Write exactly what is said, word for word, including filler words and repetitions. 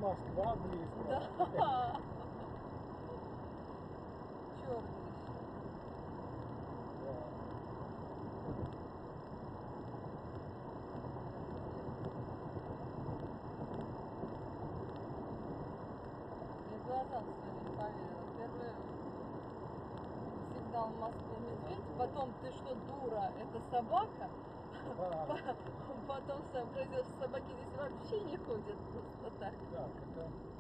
Москва близко. Да. Черный еще. Да. Я глазам своим не поверила. Первый сигнал Москвы медведь, потом ты что, дура, это собака. Да. Потом сообразил, что собаки здесь вообще не ходят просто так. Так, это